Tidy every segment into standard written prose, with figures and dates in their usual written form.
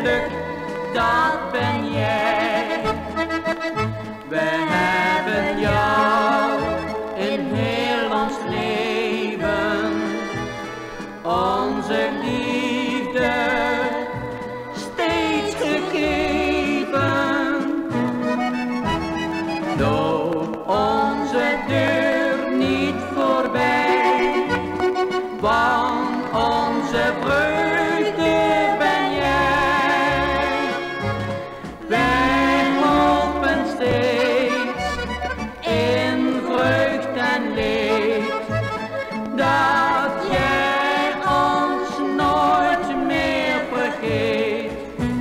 geluk, dat ben jij. We hebben jou in heel ons leven, onze liefde steeds gegeven. Loop onze deur niet voorbij, want onze vreugde ben jij. Wij hopen steeds in vreugd en leed, dat jij ons nooit meer vergeet.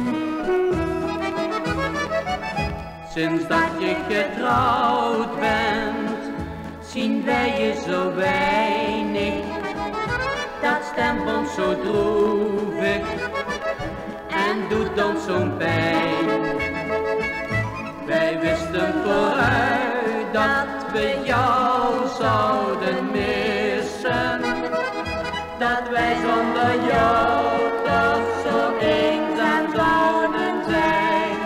Sinds dat je getrouwd bent, zien wij je zo weinig. Dat stemt ons zo droevig en doet ons zo'n pijn. Wij wisten vooruit dat we jou zouden missen, dat wij zonder jou toch zo eenzaam zouden zijn.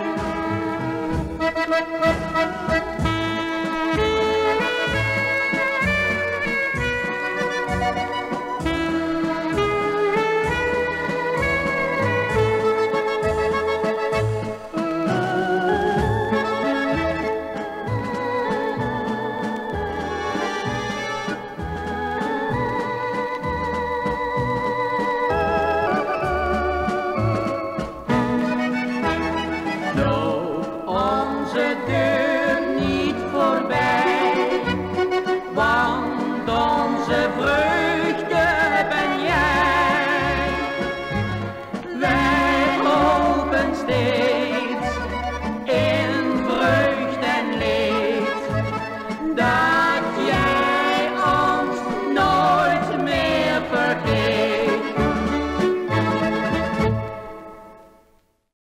Onze deur niet voorbij, want onze vreugde ben jij. Wij hopen steeds